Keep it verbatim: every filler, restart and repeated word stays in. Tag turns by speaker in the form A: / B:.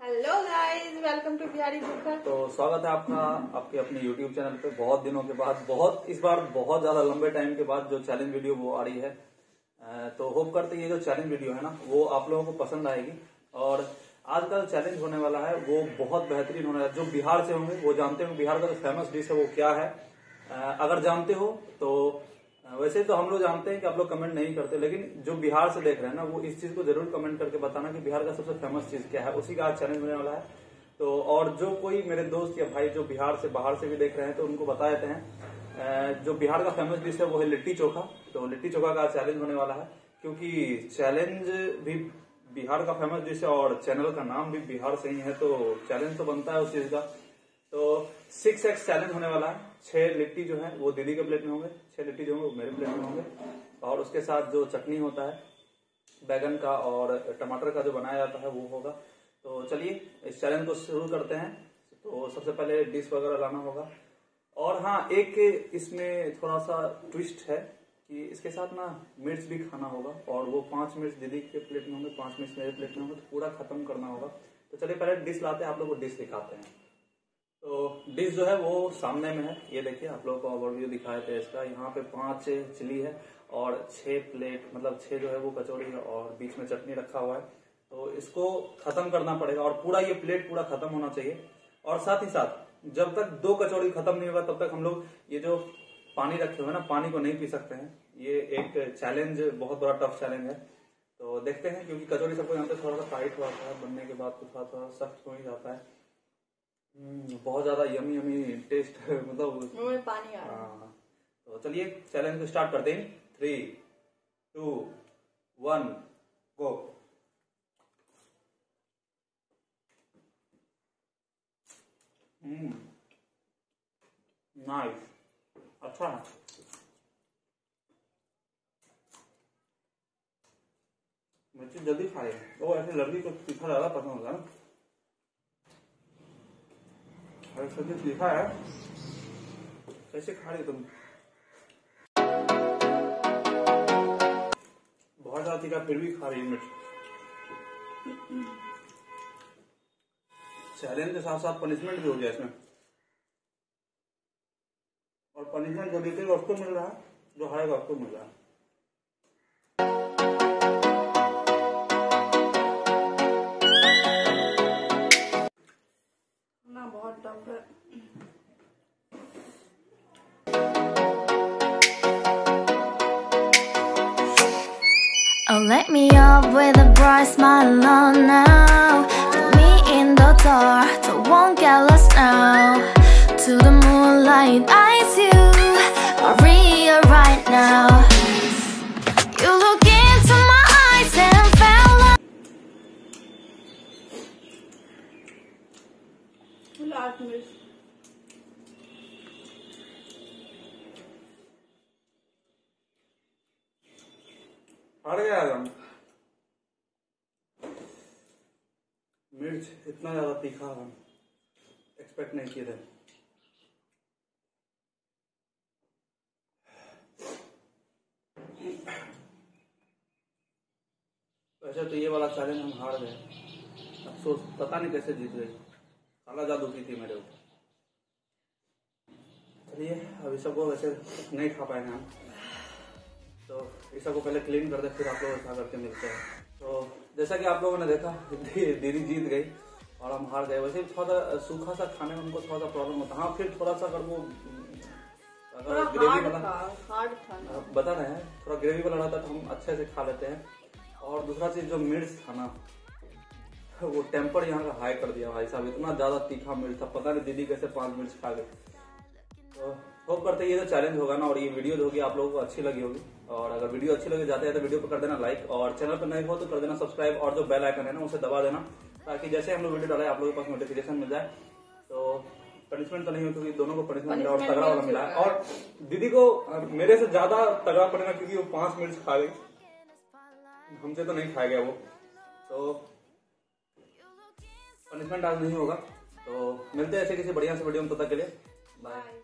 A: Hello guys, welcome to Bihari booker.
B: तो स्वागत है आपका आपके अपने यूट्यूब चैनल पे। बहुत दिनों के बाद, बहुत इस बार बहुत ज्यादा लंबे टाइम के बाद जो चैलेंज वीडियो वो आ रही है। तो होप करते हैं ये जो चैलेंज वीडियो है ना वो आप लोगों को पसंद आएगी। और आज का जो चैलेंज होने वाला है वो बहुत बेहतरीन होने वाला है। जो बिहार से होंगे वो जानते होंगे बिहार का जो फेमस डिश है वो क्या है। अगर जानते हो तो वैसे तो हम लोग जानते हैं कि आप लोग कमेंट नहीं करते, लेकिन जो बिहार से देख रहे हैं ना वो इस चीज को जरूर कमेंट करके बताना कि बिहार का सबसे फेमस चीज क्या है। उसी का आज चैलेंज होने वाला है। तो और जो कोई मेरे दोस्त या भाई जो बिहार से बाहर से भी देख रहे हैं तो उनको बता देते हैं जो बिहार का फेमस डिश है वो है लिट्टी चोखा। तो लिट्टी चोखा का चैलेंज होने वाला है, क्योंकि चैलेंज भी बिहार का फेमस डिश है और चैनल का नाम भी बिहार से ही है, तो चैलेंज तो बनता है उस चीज का। तो सिक्स एक्स चैलेंज होने वाला है। छह लिट्टी जो है वो दीदी के प्लेट में होंगे, छह लिट्टी जो होंगे वो मेरे प्लेट में होंगे, और उसके साथ जो चटनी होता है बैगन का और टमाटर का जो बनाया जाता है वो होगा। तो चलिए इस चैलेंज को शुरू करते हैं। तो सबसे पहले डिश वगैरह लाना होगा। और हाँ, एक इसमें थोड़ा सा ट्विस्ट है कि इसके साथ ना मिर्च भी खाना होगा, और वो पांच मिर्च दीदी के प्लेट में होंगे, पांच मिर्च मेरे प्लेट में होंगे, तो पूरा खत्म करना होगा। तो चलिए पहले डिश लाते हैं, आप लोग को डिश दिखाते हैं। तो डिश जो है वो सामने में है, ये देखिए आप लोगों को ओवरव्यू दिखाए थे इसका। यहाँ पे पांच चिली है और छह प्लेट मतलब छह जो है वो कचौड़ी है और बीच में चटनी रखा हुआ है। तो इसको खत्म करना पड़ेगा और पूरा ये प्लेट पूरा खत्म होना चाहिए। और साथ ही साथ जब तक दो कचौड़ी खत्म नहीं होगा तब तक हम लोग ये जो पानी रखे हुए ना पानी को नहीं पी सकते हैं। ये एक चैलेंज, बहुत बड़ा टफ चैलेंज है। तो देखते हैं, क्योंकि कचौड़ी सबको यहाँ पे थोड़ा सा टाइट हुआ है, बनने के बाद तो थोड़ा थोड़ा सख्त हो ही जाता है। बहुत ज्यादा यमी यमी टेस्ट मतलब
A: मुंह में पानी आ रहा है।
B: हाँ, तो चलिए चैलेंज को स्टार्ट करते हैं। Three two one go. Hmm nice, अच्छा है। मिर्ची जल्दी खाए। वो ऐसे लड़की को तीखा ज्यादा पसंद होता है ना, सब्जी तीखा है। कैसे खा रही तुम? बहुत ज्यादा तीखा फिर भी खा रही मिर्च। चैलेंज के साथ साथ पनिशमेंट भी हो गया इसमें, और पनिशमेंट जो जीतेगा उसको मिल रहा है, जो हारेगा उसको मिल रहा है।
A: ना बहुत टफ है।
C: Oh, let me up with a bright smile on now. Put me in the dark, so won't get lost now. To the moonlight, eyes you are real right now. You look into my eyes and fell like
A: last मिर्च
B: हार गया एकदम। मिर्च इतना ज्यादा तीखा हम expect नहीं किए थे। वैसे तो ये वाला चैलेंज हम हार गए, अफसोस, पता नहीं कैसे जीत गई। काला जादू की थी मेरे ऊपर। चलिए अभी सबको वैसे नहीं खा पाएंगे हम, तो इस सबको पहले क्लीन कर दे, फिर आप लोग खा करके मिलते हैं। तो जैसा कि आप लोगों ने देखा दीदी जीत गई और हम हार गए। वैसे थोड़ा सा सूखा सा खाने में उनको थोड़ा सा प्रॉब्लम होता है। हाँ, फिर थोड़ा सा अगर वो अगर ग्रेवी वाला
A: हार्ड था,
B: बता रहे हैं, थोड़ा ग्रेवी वाला रहता तो हम अच्छे से खा लेते हैं। और दूसरा चीज जो मिर्च था ना वो टेम्पर यहाँ का हाई कर दिया भाई साहब। इतना ज्यादा तीखा मिर्च था, पता नहीं दीदी कैसे पांच मिर्च खा गए। तो होप करते हैं ये जो चैलेंज होगा ना और ये वीडियो जो होगी आप लोगों को अच्छी लगी होगी। और अगर वीडियो अच्छी लगे जाते हैं तो वीडियो को कर देना लाइक, और चैनल पर नए हो तो कर देना सब्सक्राइब, और जो बेल आइकन है ना उसे दबा देना, ताकि जैसे हम लोग वीडियो डालें आप लोगों के पास नोटिफिकेशन मिल जाए। तो पनिशमेंट तो नहीं हो, क्योंकि दोनों को पनिशमेंट मिला और तगड़ा वाला मिला है। और दीदी को मेरे से ज्यादा तगड़ा पड़ेगा, क्योंकि वो पांच मिर्च खा गई, हमसे तो नहीं खाया गया वो। तो पनिशमेंट आज नहीं होगा। तो मिलते हैं ऐसे किसी बढ़िया से वीडियो में, तब तक के लिए बाय।